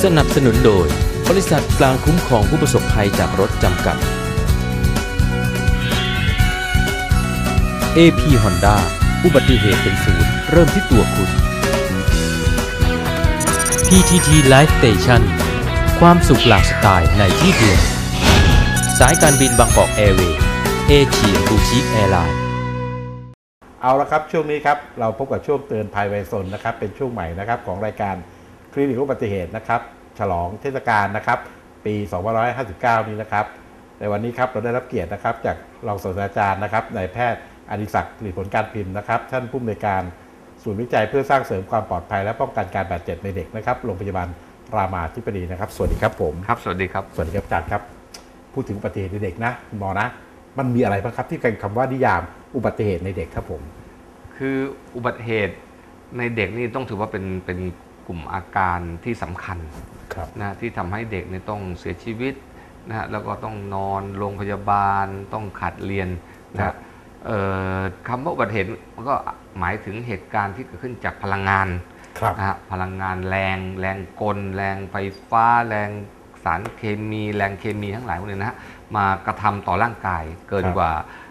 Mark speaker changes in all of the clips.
Speaker 1: สนับสนุนโดยบริษัทกลางคุ้มครองผู้ประสบภัยจากรถจำกัด AP Honda อุบัติเหตุเป็นศูนย์เริ่มที่ตัวคุณ PTT Life Station ความสุขหลากสไตล์ในที่เดียวสายการบินบางกอกแอร์เวย์เอเชียบูชิแอร์ไลน์
Speaker 2: เอาละครับช่วงนี้ครับเราพบกับช่วงเตือนภัยไวซนนะครับเป็นช่วงใหม่นะครับของรายการคลินิกอุบัติเหตุนะครับฉลองเทศกาลนะครับปี2559นี้นะครับในวันนี้ครับเราได้รับเกียรตินะครับจากรองศาสตราจารย์นะครับนายแพทย์อดิศักดิ์ ผลิตผลการพิมพ์นะครับท่านผู้อำนวยการศูนย์วิจัยเพื่อสร้างเสริมความปลอดภัยและป้องกันการบาดเจ็บในเด็กนะครับโรงพยาบาลรามาธิบดีนะครับสวัสดีครับผม
Speaker 3: ครับสวัสดีครับ
Speaker 2: สวัสดีครับอาจารย์ครับพูดถึงอุบัติเหตุในเด็กนะคุณหมอนะมันมีอะไรบ้างครับที่เป็นคำว่านิยามอุบัติเหตุในเด็กครับผม
Speaker 3: คืออุบัติเหตุในเด็กนี่ต้องถือว่าเป็นกลุ่มอาการที่สำคัญนะที่ทำให้เด็กเนี่ยต้องเสียชีวิตนะฮะแล้วก็ต้องนอนโรงพยาบาลต้องขาดเรียนนะคำว่าอุบัติเหตุมันก็หมายถึงเหตุการณ์ที่เกิดขึ้นจากพลังงานนะฮะพลังงานแรงกลแรงไฟฟ้าแรงสารเคมีแรงเคมีทั้งหลายพวกนี้นะฮะมากระทำต่อร่างกายเกินกว่า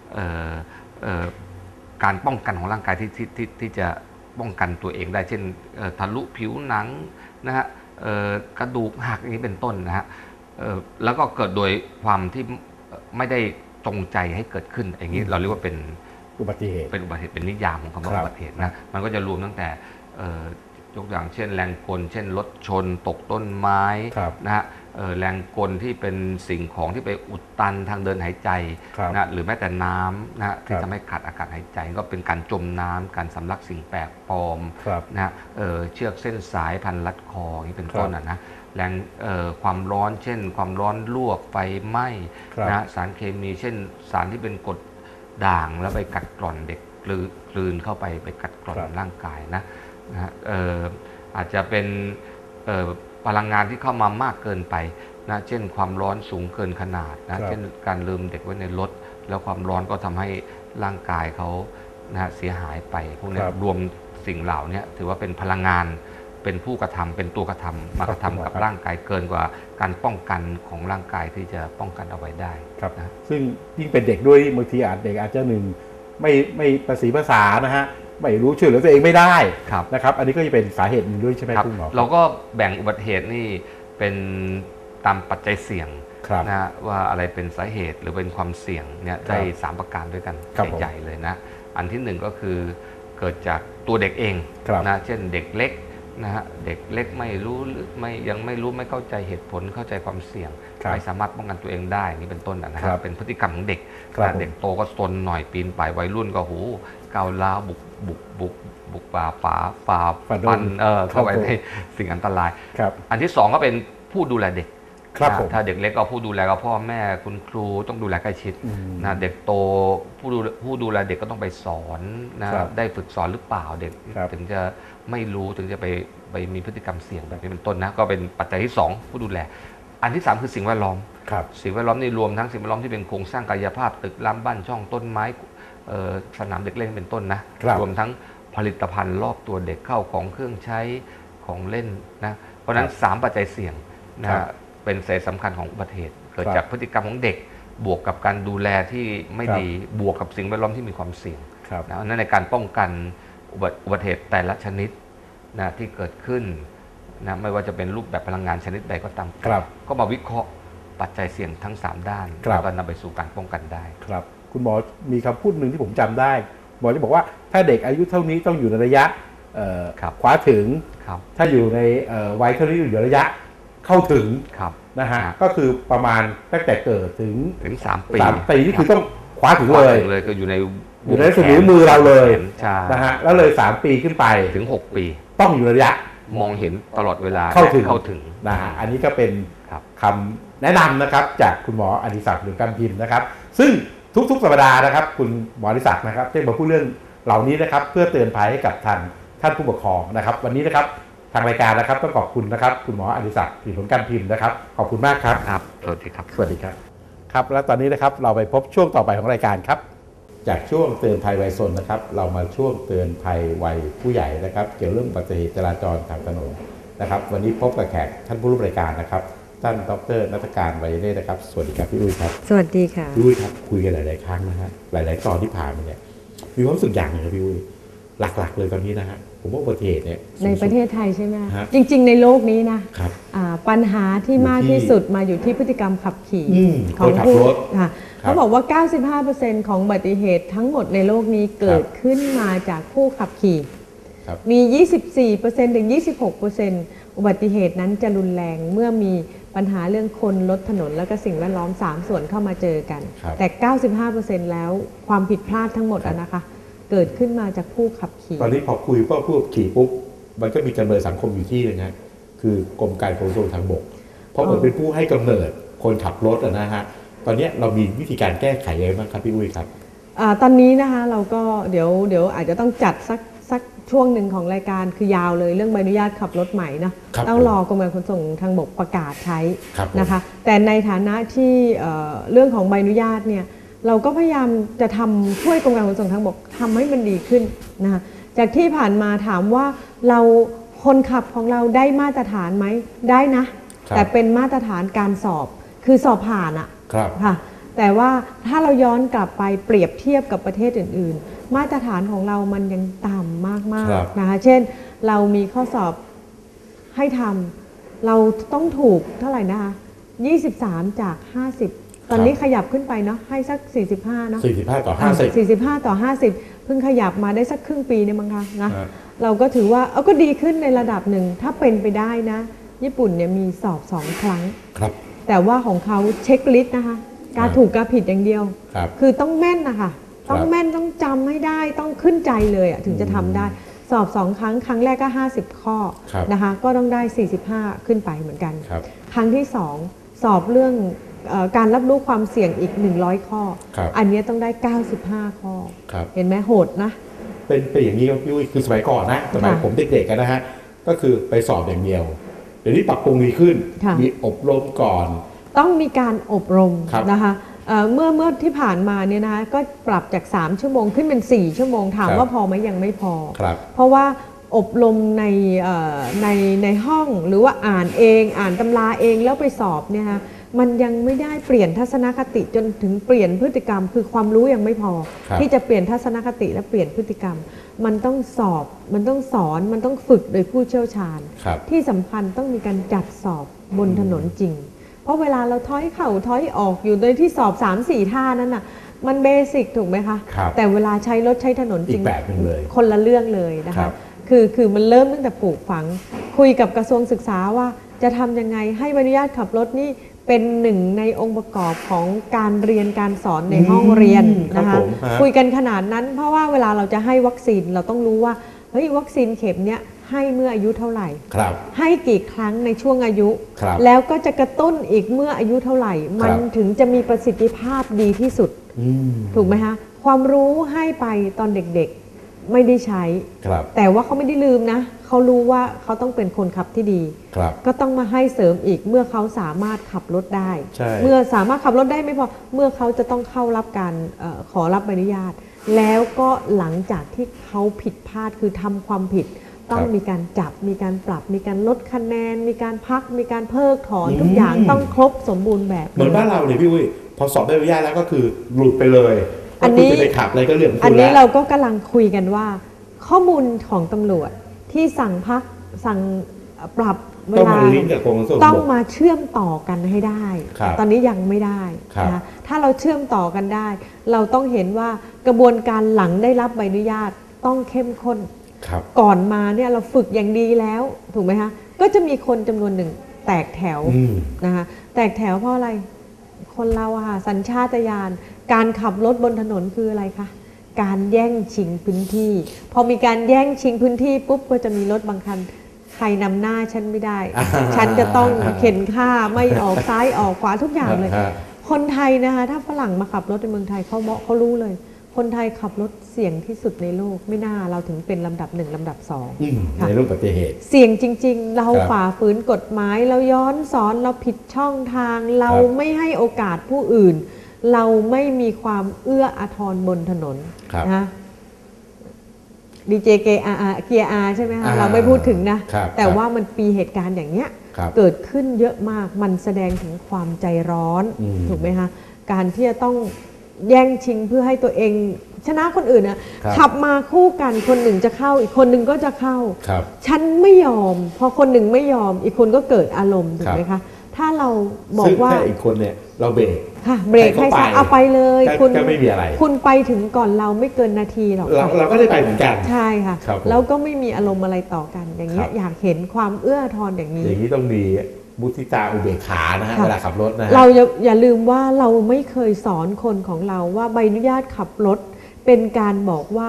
Speaker 3: การป้องกันของร่างกายที่จะป้องกันตัวเองได้เช่นทะลุผิวหนังนะฮะกระดูกหักอย่างนี้เป็นต้นนะฮะแล้วก็เกิดโดยความที่ไม่ได้จงใจให้เกิดขึ้นอย่างนี้เราเรียกว่าเป็น
Speaker 2: อุบัติเหตุ
Speaker 3: เป็นนิยามของคำว่าอุบัติเหตุนะมันก็จะรวมตั้งแต่ยกอย่างเช่นแรงกลเช่นรถชนตกต้นไม้นะฮะแรงกลที่เป็นสิ่งของที่ไปอุดตันทางเดินหายใจนะหรือแม้แต่น้ำนะที่ทำให้ขาดอากาศหายใจก็เป็นการจมน้ำการสำลักสิ่งแปลกปลอมนะเชือกเส้นสายพันรัดคอนี่เป็นต้นนะแรงความร้อนเช่นความร้อนลวกไฟไหม้นะสารเคมีเช่นสารที่เป็นกรดด่างแล้วไปกัดกร่อนเด็กกลืนเข้าไปกัดกร่อนร่างกายนะอาจจะเป็นพลังงานที่เข้ามามากเกินไปนะเช่นความร้อนสูงเกินขนาดนะเช่นการลืมเด็กไว้ในรถแล้วความร้อนก็ทำให้ร่างกายเขานะเสียหายไปพวกนี้รวมสิ่งเหล่านี้ถือว่าเป็นพลังงานเป็นผู้กระทำเป็นตัวกระทำมากระทำกับร่างกายเกินกว่าการป้องกันของร่างกายที่จะป้องกันเอาไว้ได้
Speaker 2: นะซึ่งยิ่งเป็นเด็กด้วยบางทีเด็กอาจจะหนึ่งไม่ภาษีภาษานะฮะไม่รู้ช่วยเหลือตัวเองไม่ได้นะครับอันนี้ก็จะเป็นสาเหตุหนึ่งด้วยใช่ไหมคุณหมอ
Speaker 3: เราก็แบ่งอุบัติเหตุนี่เป็นตามปัจจัยเสี่ยงนะว่าอะไรเป็นสาเหตุหรือเป็นความเสี่ยงเนี่ยได้3ประการด้วยกันใหญ่ๆเลยนะอันที่1ก็คือเกิดจากตัวเด็กเองนะเช่นเด็กเล็กนะฮะเด็กเล็กไม่รู้ยังไม่รู้ไม่เข้าใจเหตุผลเข้าใจความเสี่ยงไม่สามารถป้องกันตัวเองได้นี่เป็นต้นนะครับเป็นพฤติกรรมของเด็กเด็กโตก็ซนหน่อยปีนป่ายวัยรุ่นก็หูก้าวร้าวบุกป่าฟันเข้าไปในสิ่งอันตรายอันที่2ก็เป็นผู้ดูแลเด็กถ้าเด็กเล็กก็ผู้ดูแลก็พ่อแม่คุณครูต้องดูแลใกล้ชิดนะเด็กโตผู้ดูแลเด็กก็ต้องไปสอนนะได้ฝึกสอนหรือเปล่าเด็กถึงจะไม่รู้ถึงจะไปมีพฤติกรรมเสี่ยงแบบนี้เป็นต้นนะก็เป็นปัจจัยที่2ผู้ดูแลอันที่3คือสิ่งแวดล้อมสิ่งแวดล้อมนี่รวมทั้งสิ่งแวดล้อมที่เป็นโครงสร้างกายภาพตึกรามบ้านช่องต้นไม้สนามเด็กเล่นเป็นต้นนะรวมทั้งผลิตภัณฑ์รอบตัวเด็กเข้าของเครื่องใช้ของเล่นนะเพราะฉะนั้น3ปัจจัยเสี่ยงนะเป็นสาเหตุสำคัญของอุบัติเหตุเกิดจากพฤติกรรมของเด็กบวกกับการดูแลที่ไม่ดีบวกกับสิ่งแวดล้อมที่มีความเสี่ยงนะนั่นในการป้องกันอุบัติเหตุแต่ละชนิดนะที่เกิดขึ้นนะไม่ว่าจะเป็นรูปแบบพลังงานชนิดใดก็ตามก็มาวิเคราะห์ปัจจัยเสี่ยงทั้ง3ด้านแล้วก็นำไปสู่การป้องกันได้
Speaker 2: ครับคุณหมอมีคำพูดหนึ่งที่ผมจำได้หมอที่บอกว่าถ้าเด็กอายุเท่านี้ต้องอยู่ในระยะขวาถึงถ้าอยู่ในวัยเท่านี้อยู่ในระยะเข้าถึงนะฮะก็คือประมาณตั้งแต่เกิดถึง
Speaker 3: 3 ปี
Speaker 2: นี่คือต้องคว้าถึงเลย
Speaker 3: ก็อยู่ใน
Speaker 2: สมือมือเราเลยนะฮะแล้วเลย3 ปีขึ้นไป
Speaker 3: ถึง6 ปี
Speaker 2: ต้องอยู่ระยะ
Speaker 3: มองเห็นตลอดเวลา
Speaker 2: เข้าถึงนะฮะอันนี้ก็เป็นคำแนะนำนะครับจากคุณหมออดิศักดิ์ หรือการพิมพ์นะครับซึ่งทุกสัปดาห์นะครับคุณหมออดิศักดิ์นะครับจะมาพูดเรื่องเหล่านี้นะครับเพื่อเตือนภัยให้กับท่านผู้ปกครองนะครับวันนี้นะครับทางรายการนะครับต้องขอบคุณนะครับคุณหมออดิศักดิ์ ผลิตผลการพิมพ์นะครับขอบคุณมากครับ
Speaker 3: สวัสดีครับ
Speaker 2: สวัสดีครับครับแล้วตอนนี้นะครับเราไปพบช่วงต่อไปของรายการครับจากช่วงเตือนภัยวัยซนนะครับเรามาช่วงเตือนภัยวัยผู้ใหญ่นะครับเกี่ยวเรื่องอุบัติเหตุจราจรทางถนนนะครับวันนี้พบกับแขกท่านผู้ร่วมรายการนะครับท่านดร.ณัฐการไวยเนตรนะครับสวัสดีครับพี่อุ้ยครับ
Speaker 4: สวัสดีค่ะ
Speaker 2: พี่อุ้ยครับคุยกันหลายๆครั้งนะฮะหลายๆตอนที่ผ่านมาเนี่ยมีความรู้สึกอย่างหนึ่งครับพี่อุ้ยหลักๆเลยตอนนี้นะฮะผมว่าอุบัติเหตุเนี่ย
Speaker 4: ในประเทศไทยใช่ไหมจริงๆในโลกนี้นะปัญหาที่มากที่สุดมาอยู่ที่พฤติกรรมขับขี่
Speaker 2: ของผู้
Speaker 4: ค่ะเขาบอกว่า 95% ของอุบัติเหตุทั้งหมดในโลกนี้เกิดขึ้นมาจากผู้ขับขี่มี 24% ถึง 26% อุบัติเหตุนั้นจะรุนแรงเมื่อมีปัญหาเรื่องคนรถถนนแล้วก็สิ่งแวดล้อม3ส่วนเข้ามาเจอกันแต่ 95% แล้วความผิดพลาดทั้งหมดนะคะเกิดขึ้นมาจากผู้ขับขี่
Speaker 2: ตอนนี้พอคุยว่าผู้ขับขี่ปุ๊บมันก็มีจำเลยสังคมอยู่ที่นึงนะคือกรมการขนส่งทางบกเพราะเหมือนเป็นผู้ให้กำเนิดคนขับรถนะฮะตอนนี้เรามีวิธีการแก้ไขยังไงบ้างครับพี่อุ้ยครับ
Speaker 4: ตอนนี้นะคะเราก็เดี๋ยวอาจจะต้องจัดสักช่วงหนึ่งของรายการคือยาวเลยเรื่องใบอนุญาตขับรถใหม่นะต้องรอกรมการขนส่งทางบกประกาศใช้นะคะแต่ในฐานะที่เรื่องของใบอนุญาตเนี่ยเราก็พยายามจะทำช่วยกรมการขนส่งทางบกทำให้มันดีขึ้นนะคะจากที่ผ่านมาถามว่าเราคนขับของเราได้มาตรฐานไหมได้นะแต่เป็นมาตรฐานการสอบคือสอบผ่านอะค่ะแต่ว่าถ้าเราย้อนกลับไปเปรียบเทียบกับประเทศอื่นๆมาตรฐานของเรามันยังต่ำมากๆนะคะเช่นเรามีข้อสอบให้ทำเราต้องถูกเท่าไหร่นะคะ23 จาก 50ตอนนี้ขยับขึ้นไปเนาะให้สัก45เนาะ
Speaker 2: 45 ต่อ 50
Speaker 4: 45 ต่อ 50เพิ่งขยับมาได้สักครึ่งปีเนี่ยมั้งคะนะเราก็ถือว่าก็ดีขึ้นในระดับหนึ่งถ้าเป็นไปได้นะญี่ปุ่นเนี่ยมีสอบ2 ครั้งแต่ว่าของเขาเช็คลิสต์นะคะการถูกการผิดอย่างเดียวคือต้องแม่นนะคะต้องแม่นต้องจำให้ได้ต้องขึ้นใจเลยถึงจะทำได้สอบ2 ครั้งครั้งแรกก็50 ข้อนะคะก็ต้องได้45ขึ้นไปเหมือนกันครั้งที่2สอบเรื่องการรับรู้ความเสี่ยงอีก100 ข้ออันนี้ต้องได้95 ข้อเห็นไหมโหดนะ
Speaker 2: เป็นอย่างนี้ครับพี่อุ้ยคือสมัยก่อนนะสมัยผมเด็กๆกันนะฮะก็คือไปสอบอย่างเดียวเดี๋ยวนี้ปรับปรุงดีขึ้นมีอบรมก่อน
Speaker 4: ต้องมีการอบรมนะคะเมื่อที่ผ่านมาเนี่ยนะคะก็ปรับจาก3 ชั่วโมงขึ้นเป็น4 ชั่วโมงถามว่าพอไหมยังไม่พอเพราะว่าอบรมในห้องหรือว่าอ่านเองอ่านตำราเองแล้วไปสอบเนี่ยคะมันยังไม่ได้เปลี่ยนทัศนคติจนถึงเปลี่ยนพฤติกรรมคือความรู้ยังไม่พอที่จะเปลี่ยนทัศนคติและเปลี่ยนพฤติกรรมมันต้องสอบมันต้องสอนมันต้องฝึกโดยผู้เชี่ยวชาญที่สำคัญต้องมีการจัดสอบบนถนนจริงเพราะเวลาเราถอยเข่าถอยออกอยู่โดยที่สอบ 3-4 ท่านั้นน่ะมันเบสิกถูกไหมคะแต่เวลาใช้รถใช้ถนนจริงคนละเรื่องเลยนะคะคือมันเริ่มตั้งแต่ปลูกฝังคุยกับกระทรวงศึกษาว่าจะทำยังไงให้ใบอนุญาตขับรถนี่เป็นหนึ่งในองค์ประกอบของการเรียนการสอนในห้องเรียนนะคะคุยกันขนาดนั้นเพราะว่าเวลาเราจะให้วัคซีนเราต้องรู้ว่าเฮ้ยวัคซีนเข็มเนี้ยให้เมื่ออายุเท่าไหร่ให้กี่ครั้งในช่วงอายุแล้วก็จะกระตุ้นอีกเมื่ออายุเท่าไหร่มันถึงจะมีประสิทธิภาพดีที่สุดถูกไหมคะความรู้ให้ไปตอนเด็กๆไม่ได้ใช้แต่ว่าเขาไม่ได้ลืมนะเขารู้ว่าเขาต้องเป็นคนขับที่ดีก็ต้องมาให้เสริมอีกเมื่อเขาสามารถขับรถได้เมื่อสามารถขับรถได้ไม่พอเมื่อเขาจะต้องเข้ารับการขอรับใบอนุญาตแล้วก็หลังจากที่เขาผิดพลาดคือทำความผิดต้องมีการจับมีการปรับมีการลดคะแนนมีการพักมีการเพิกถอนทุกอย่างต้องครบสมบูรณ์แบบ
Speaker 2: เหมือนบ้านเราเลยพี่อุ้ยพอสอบใบอนุญาตแล้วก็คือหลุดไปเลยอันนี้จะไปขับอะไรก็เรื่อง
Speaker 4: อันนี้เราก็กำลังคุยกันว่าข้อมูลของตำรวจที่สั่งพักสั่งปรับเวลาต้องมาเชื่อมต่อกันให้ได้ตอนนี้ยังไม่ได้นะถ้าเราเชื่อมต่อกันได้เราต้องเห็นว่ากระบวนการหลังได้รับใบอนุญาตต้องเข้มข้นก่อนมาเนี่ยเราฝึกอย่างดีแล้วถูกไหมคะก็จะมีคนจำนวนหนึ่งแตกแถวนะคะแตกแถวเพราะอะไรคนเราค่ะสัญชาตญาณการขับรถบนถนนคืออะไรคะการแย่งชิงพื้นที่พอมีการแย่งชิงพื้นที่ปุ๊บก็จะมีรถบางคันใครนำหน้าฉันไม่ได้ ฉันจะต้องเข็นข้าไม่ออกซ้ายออกขวาทุกอย่างเลยคนไทยนะคะถ้าฝรั่งมาขับรถในเมืองไทยเขารู้เลยคนไทยขับรถเสี่ยงที่สุดในโลกไม่น่าเราถึงเป็นลำดับ1ลำดับ2
Speaker 2: ในเรื่องอุบัติเหตุ
Speaker 4: เสี่ยงจริงๆเราฝ่าฝืนกฎหมายเราย้อนสอนเราผิดช่องทางเราไม่ให้โอกาสผู้อื่นเราไม่มีความเอื้ออาทรบนถนนนะดีเจเกียร์อาใช่ไหมคะเราไม่พูดถึงนะแต่ว่ามันมีเหตุการณ์อย่างเนี้ยเกิดขึ้นเยอะมากมันแสดงถึงความใจร้อนถูกไหมคะการที่จะต้องแย่งชิงเพื่อให้ตัวเองชนะคนอื่นนะขับมาคู่กันคนหนึ่งจะเข้าอีกคนหนึ่งก็จะเข้าฉันไม่ยอมพอคนหนึ่งไม่ยอมอีกคนก็เกิดอารมณ์ถูกไหมคะถ้าเราบอกว่า
Speaker 2: อีกคนเนี่ยเราเบรก
Speaker 4: ค่ะเบรกให้ซะเอาไปเลย
Speaker 2: คุณไม่มีอะไร
Speaker 4: คุณไปถึงก่อนเราไม่เกินนาทีหรอก
Speaker 2: เราก็ได้ไปเหมือนกัน
Speaker 4: ใช่ค่ะแล้วก็ไม่มีอารมณ์อะไรต่อกันอย่างเงี้ยอยากเห็นความเอื้อทอนอย่างนี้
Speaker 2: ต้องมีมุทิตาอุเบกขานะฮะเวลาขับรถนะฮะ
Speaker 4: เราอย่าลืมว่าเราไม่เคยสอนคนของเราว่าใบอนุญาตขับรถเป็นการบอกว่า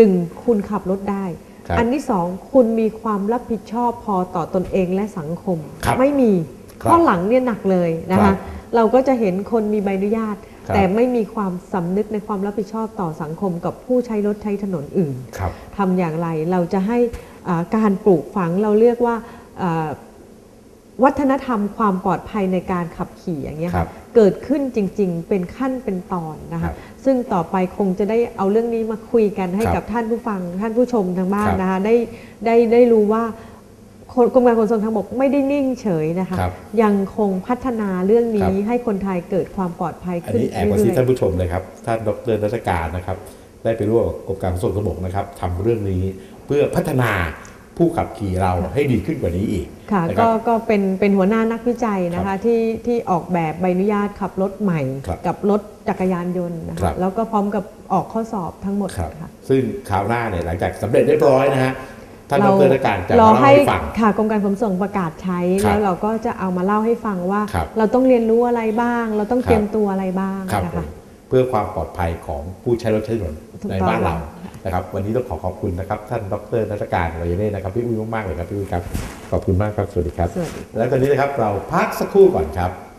Speaker 4: 1คุณขับรถได้อันที่2คุณมีความรับผิดชอบพอต่อตนเองและสังคมไม่มีข้อหลังเนี่ยหนักเลยนะคะเราก็จะเห็นคนมีใบอนุญาตแต่ไม่มีความสำนึกในความรับผิดชอบต่อสังคมกับผู้ใช้รถใช้ถนนอื่นทำอย่างไรเราจะให้การปลูกฝังเราเรียกว่าวัฒนธรรมความปลอดภัยในการขับขี่อย่างเงี้ยเกิดขึ้นจริงๆเป็นขั้นเป็นตอนนะคะซึ่งต่อไปคงจะได้เอาเรื่องนี้มาคุยกันให้กับท่านผู้ฟังท่านผู้ชมทางบ้านนะคะได้รู้ว่ากรมการขนส่งทางบกไม่ได้นิ่งเฉยนะคะยังคงพัฒนาเรื่องนี้ให้คนไทยเกิดความปลอดภัยขึ้น
Speaker 2: เรื่อยๆอันนี้แอบกระซิบท่านผู้ชมเลยครับท่านดร.นัฐการนะครับได้ไปร่วมกับกรมการขนส่งทางบกนะครับทำเรื่องนี้เพื่อพัฒนาผู้ขับขี่เราให้ดีขึ้นกว่านี้อีก
Speaker 4: ค่ะก็เป็นหัวหน้านักวิจัยนะคะที่ออกแบบใบอนุญาตขับรถใหม่กับรถจักรยานยนต์นะคะแล้วก็พร้อมกับออกข้อสอบทั้งหมดค่ะ
Speaker 2: ซึ่งคราวหน้าเนี่ยหลังจากสำเร็จเรียบร้อยนะฮะท่านดร.นัฐการจะ
Speaker 4: รอให้
Speaker 2: ฟัง
Speaker 4: ค่ะกรมการขนส่งประกาศใช้แล้วเราก็จะเอามาเล่าให้ฟังว่าเราต้องเรียนรู้อะไรบ้างเราต้องเตรียมตัวอะไรบ้างนะคะ
Speaker 2: เพื่อความปลอดภัยของผู้ใช้รถใช้ถนนในบ้านเรานะครับวันนี้ต้องขอบคุณนะครับท่านดร.นัฐการวายเน่นะครับพี่อุ้ยมากๆเลยครับพี่อุ้ยครับขอบคุณมากครับสวัสดีครับและตอนนี้นะครับเราพักสักครู่ก่อนครับ